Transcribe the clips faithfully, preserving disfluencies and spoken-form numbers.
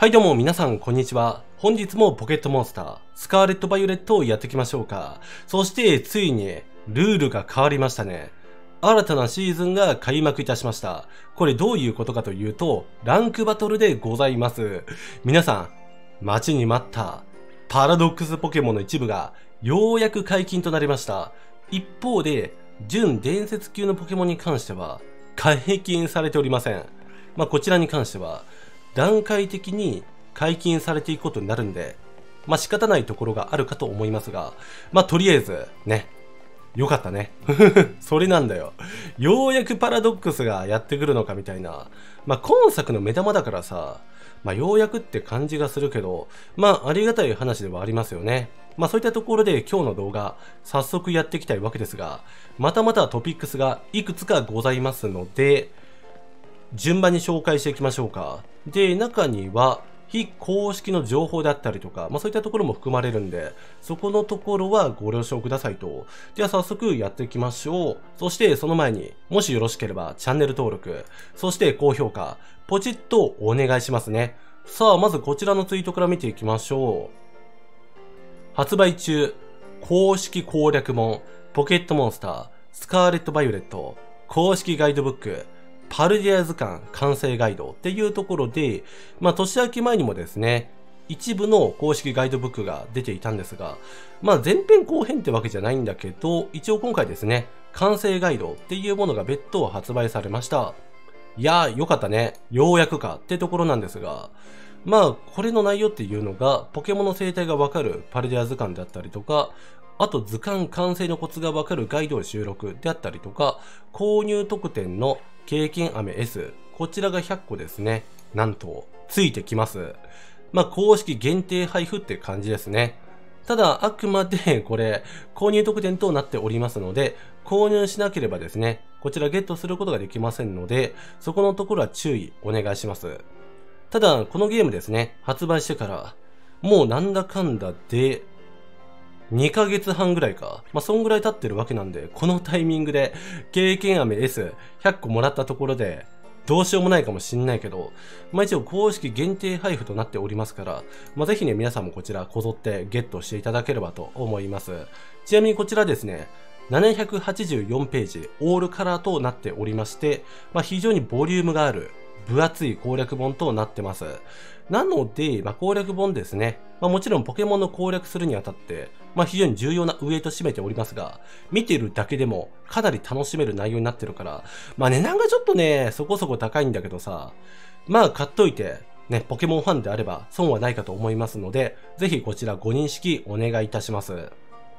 はいどうも皆さんこんにちは。本日もポケットモンスター、スカーレット・バイオレットをやっていきましょうか。そしてついにルールが変わりましたね。新たなシーズンが開幕いたしました。これどういうことかというと、ランクバトルでございます。皆さん、待ちに待ったパラドックスポケモンの一部がようやく解禁となりました。一方で、準伝説級のポケモンに関しては解禁されておりません。まあこちらに関しては、段階的に解禁されていくことになるんで、まあ仕方ないところがあるかと思いますが、まあとりあえず、ね。よかったね。それなんだよ。ようやくパラドックスがやってくるのかみたいな。まあ今作の目玉だからさ、まあようやくって感じがするけど、まあありがたい話ではありますよね。まあそういったところで今日の動画、早速やっていきたいわけですが、またまたトピックスがいくつかございますので、順番に紹介していきましょうか。で、中には非公式の情報であったりとか、まあそういったところも含まれるんで、そこのところはご了承くださいと。では早速やっていきましょう。そしてその前に、もしよろしければチャンネル登録、そして高評価、ポチッとお願いしますね。さあ、まずこちらのツイートから見ていきましょう。発売中、公式攻略本、ポケットモンスター、スカーレット・バイオレット、公式ガイドブック、パルディア図鑑完成ガイドっていうところで、まあ年明け前にもですね、一部の公式ガイドブックが出ていたんですが、まあ前編後編ってわけじゃないんだけど、一応今回ですね、完成ガイドっていうものが別途発売されました。いやー、よかったね。ようやくかってところなんですが、まあこれの内容っていうのが、ポケモンの生態がわかるパルディア図鑑であったりとか、あと図鑑完成のコツがわかるガイドを収録であったりとか、購入特典の経験飴 S、こちらがひゃっこですね。なんと、ついてきます。まあ、公式限定配布って感じですね。ただ、あくまでこれ、購入特典となっておりますので、購入しなければですね、こちらゲットすることができませんので、そこのところは注意お願いします。ただ、このゲームですね、発売してから、もうなんだかんだで、にかげつはんぐらいか。まあ、そんぐらい経ってるわけなんで、このタイミングで経験飴 エスひゃっこもらったところで、どうしようもないかもしんないけど、まあ、一応公式限定配布となっておりますから、まあ、ぜひね、皆さんもこちらこぞってゲットしていただければと思います。ちなみにこちらですね、ななひゃくはちじゅうよんページ、オールカラーとなっておりまして、まあ、非常にボリュームがある、分厚い攻略本となってます。なので、まあ、攻略本ですね。まあ、もちろんポケモンの攻略するにあたって、まあ、非常に重要なウエイト占めておりますが、見てるだけでもかなり楽しめる内容になってるから、まあ値段がちょっとね、そこそこ高いんだけどさ、まあ買っといて、ね、ポケモンファンであれば損はないかと思いますので、ぜひこちらご認識お願いいたします。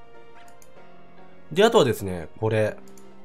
で、あとはですね、これ、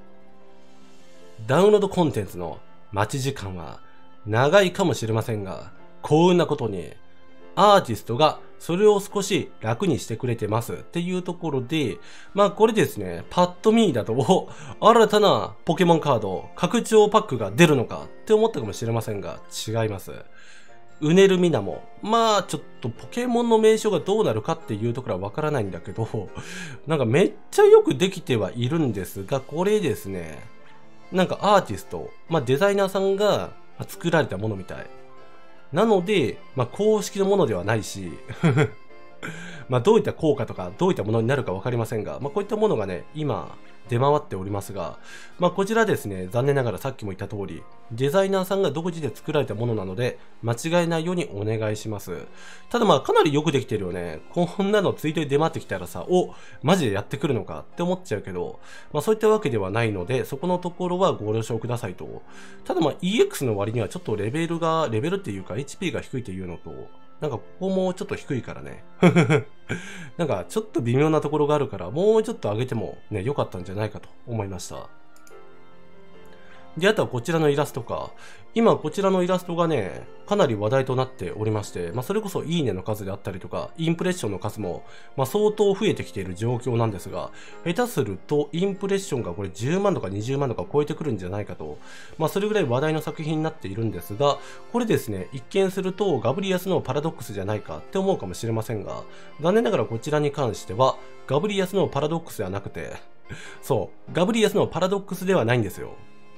ダウンロードコンテンツの待ち時間は長いかもしれませんが、幸運なことに、アーティストがそれを少し楽にしてくれてますっていうところで、まあこれですね、パッと見だと、新たなポケモンカード、拡張パックが出るのかって思ったかもしれませんが、違います。うねるみなも。まあちょっとポケモンの名称がどうなるかっていうところはわからないんだけど、なんかめっちゃよくできてはいるんですが、これですね、なんかアーティスト、まあデザイナーさんが作られたものみたい。なので、まあ、公式のものではないし、まあ、どういった効果とか、どういったものになるかわかりませんが、まあ、こういったものがね、今、出回っておりますが、まあ、こちらですね、残念ながらさっきも言った通り、デザイナーさんが独自で作られたものなので、間違えないようにお願いします。ただまあ、かなりよくできてるよね。こんなのツイートで出回ってきたらさ、お、マジでやってくるのかって思っちゃうけど、まあ、そういったわけではないので、そこのところはご了承くださいと。ただまあ、イーエックス の割にはちょっとレベルが、レベルっていうか エイチピー が低いというのと、なんかここもちょっと低いからね。なんかちょっと微妙なところがあるから、もうちょっと上げてもね、良かったんじゃないかと思いました。で、あとはこちらのイラストか。今こちらのイラストがね、かなり話題となっておりまして、まあそれこそいいねの数であったりとか、インプレッションの数も、まあ相当増えてきている状況なんですが、下手するとインプレッションがこれじゅうまんとかにじゅうまんとか超えてくるんじゃないかと、まあそれぐらい話題の作品になっているんですが、これですね、一見するとガブリアスのパラドックスじゃないかって思うかもしれませんが、残念ながらこちらに関しては、ガブリアスのパラドックスではなくて、そう、ガブリアスのパラドックスではないんですよ。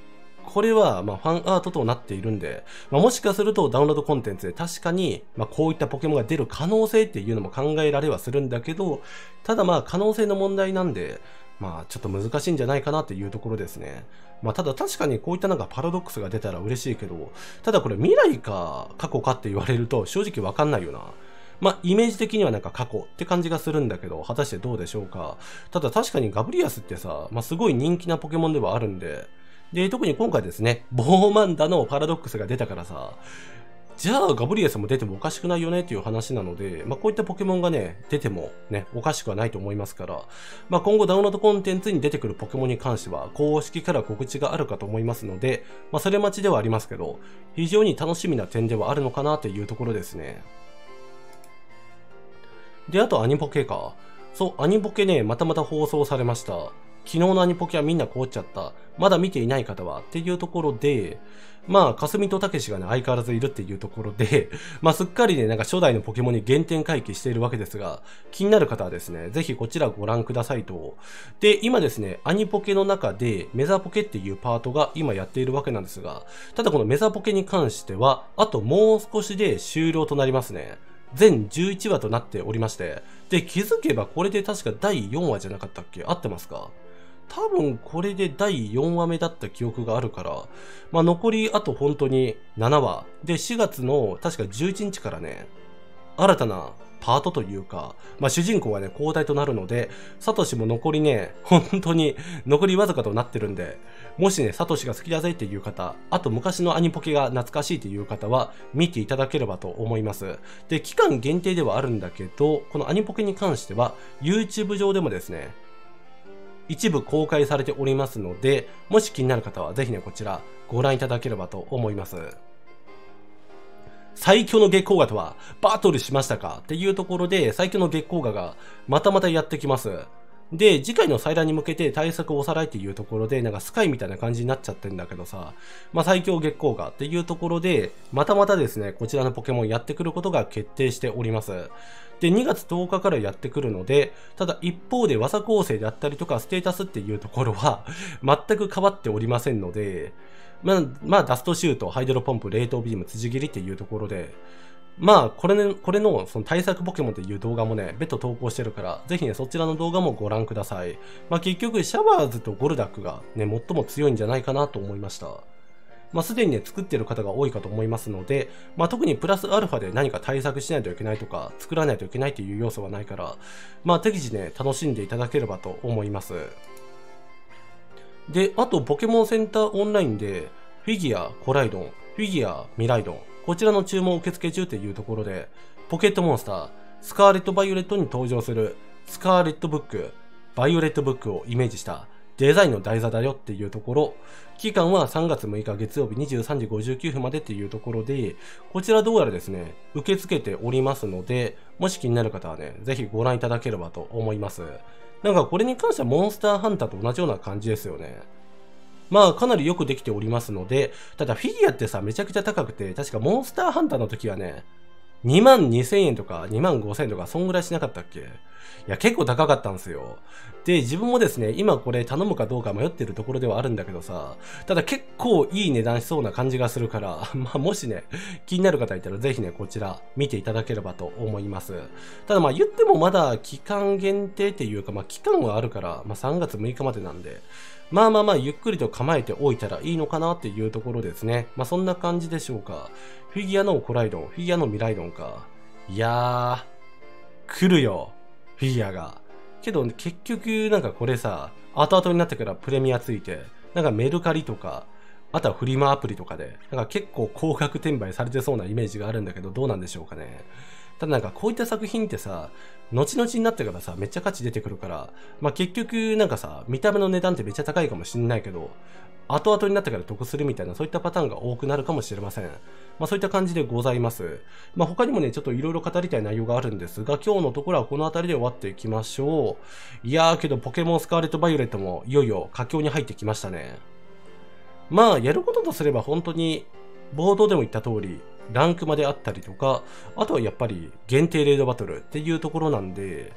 これは、まあ、ファンアートとなっているんで、まあ、もしかするとダウンロードコンテンツで確かに、まあ、こういったポケモンが出る可能性っていうのも考えられはするんだけど、ただまあ、可能性の問題なんで、まあ、ちょっと難しいんじゃないかなっていうところですね。まあ、ただ確かにこういったなんかパラドックスが出たら嬉しいけど、ただこれ未来か過去かって言われると正直わかんないよな。まあ、イメージ的にはなんか過去って感じがするんだけど、果たしてどうでしょうか。ただ確かにガブリアスってさ、まあ、すごい人気なポケモンではあるんで、で、特に今回ですね、ボーマンダのパラドックスが出たからさ、じゃあガブリアスも出てもおかしくないよねっていう話なので、まあ、こういったポケモンがね、出てもね、おかしくはないと思いますから、まあ、今後ダウンロードコンテンツに出てくるポケモンに関しては、公式から告知があるかと思いますので、まあ、それ待ちではありますけど、非常に楽しみな点ではあるのかなっていうところですね。で、あとアニポケか。そう、アニポケね、またまた放送されました。昨日のアニポケはみんな凍っちゃった。まだ見ていない方はっていうところで、まあ、かすみとたけしがね、相変わらずいるっていうところで、まあ、すっかりね、なんか初代のポケモンに原点回帰しているわけですが、気になる方はですね、ぜひこちらご覧くださいと。で、今ですね、アニポケの中でメザポケっていうパートが今やっているわけなんですが、ただこのメザポケに関しては、あともう少しで終了となりますね。全じゅういちわとなっておりまして、で、気づけばこれで確かだいよんわじゃなかったっけ？合ってますか？多分これでだいよんわめだった記憶があるから、まあ残りあと本当にななわ。で、しがつの確かじゅういちにちからね、新たなパートというか、まあ主人公がね、交代となるので、サトシも残りね、本当に残りわずかとなってるんで、もしね、サトシが好きだぜっていう方、あと昔のアニポケが懐かしいっていう方は、見ていただければと思います。で、期間限定ではあるんだけど、このアニポケに関しては、YouTube 上でもですね、一部公開されておりますので、もし気になる方はぜひね、こちらご覧いただければと思います。最強の月光河とはバトルしましたかっていうところで、最強の月光河がまたまたやってきます。で、次回の再来に向けて対策をおさらいっていうところで、なんかスカイみたいな感じになっちゃってんだけどさ、まあ最強月光河っていうところで、またまたですね、こちらのポケモンやってくることが決定しております。で、にがつとおかからやってくるので、ただ一方で技構成であったりとかステータスっていうところは全く変わっておりませんので、まあ、まあ、ダストシュート、ハイドロポンプ、冷凍ビーム、辻切りっていうところで、まあ、これね、これのその対策ポケモンっていう動画もね、別途投稿してるから、ぜひね、そちらの動画もご覧ください。まあ結局、シャワーズとゴルダックがね、最も強いんじゃないかなと思いました。まあすでにね、作ってる方が多いかと思いますので、まあ特にプラスアルファで何か対策しないといけないとか、作らないといけないっていう要素はないから、まあ適時ね、楽しんでいただければと思います。で、あと、ポケモンセンターオンラインで、フィギュア、コライドン、フィギュア、ミライドン、こちらの注文受付中というところで、ポケットモンスター、スカーレット・バイオレットに登場する、スカーレットブック、バイオレットブックをイメージしたデザインの台座だよっていうところ、期間はさんがつむいか月曜日にじゅうさんじごじゅうきゅうふんまでっていうところで、こちらどうやらですね、受け付けておりますので、もし気になる方はね、ぜひご覧いただければと思います。なんかこれに関してはモンスターハンターと同じような感じですよね。まあかなりよくできておりますので、ただフィギュアってさ、めちゃくちゃ高くて、確かモンスターハンターの時はね、にまんにせんえんとかにまんごせんえんとかそんぐらいしなかったっけ？いや結構高かったんですよ。で、自分もですね、今これ頼むかどうか迷ってるところではあるんだけどさ、ただ結構いい値段しそうな感じがするから、まあもしね、気になる方いたらぜひね、こちら見ていただければと思います。ただまあ言ってもまだ期間限定っていうか、まあ期間はあるから、まあさんがつむいかまでなんで、まあまあまあゆっくりと構えておいたらいいのかなっていうところですね。まあそんな感じでしょうか。フィギュアのコライドン、フィギュアのミライドンか。いやー、来るよ。フィギュアが。けど結局なんかこれさ、後々になってからプレミアついて、なんかメルカリとか、あとはフリマアプリとかで、なんか結構高額転売されてそうなイメージがあるんだけど、どうなんでしょうかね。ただなんかこういった作品ってさ、後々になってからさ、めっちゃ価値出てくるから、まあ結局なんかさ、見た目の値段ってめっちゃ高いかもしんないけど、後々になってから得するみたいなそういったパターンが多くなるかもしれません。まあそういった感じでございます。まあ他にもね、ちょっといろいろ語りたい内容があるんですが、今日のところはこの辺りで終わっていきましょう。いやーけどポケモンスカーレット・バイオレットもいよいよ佳境に入ってきましたね。まあやることとすれば本当に冒頭でも言った通り、ランクまであったりとか、あとはやっぱり限定レイドバトルっていうところなんで、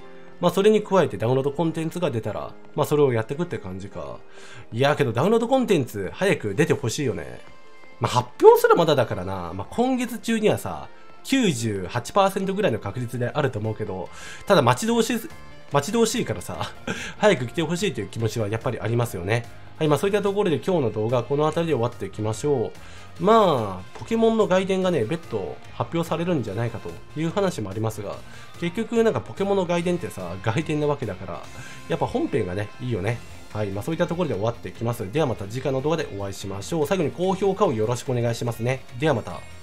まあそれに加えてダウンロードコンテンツが出たら、まあそれをやっていくって感じか。いやけどダウンロードコンテンツ早く出てほしいよね。まあ発表すらまだだからな。まあ今月中にはさ、きゅうじゅうはちパーセント ぐらいの確率であると思うけど、ただ待ち遠しい、待ち遠しいからさ、早く来てほしいという気持ちはやっぱりありますよね。はい、まあそういったところで今日の動画はこの辺りで終わっていきましょう。まあ、ポケモンの外伝がね、別途発表されるんじゃないかという話もありますが、結局なんかポケモンの外伝ってさ、外伝なわけだから、やっぱ本編がね、いいよね。はい、まあそういったところで終わっていきます。ではまた次回の動画でお会いしましょう。最後に高評価をよろしくお願いしますね。ではまた。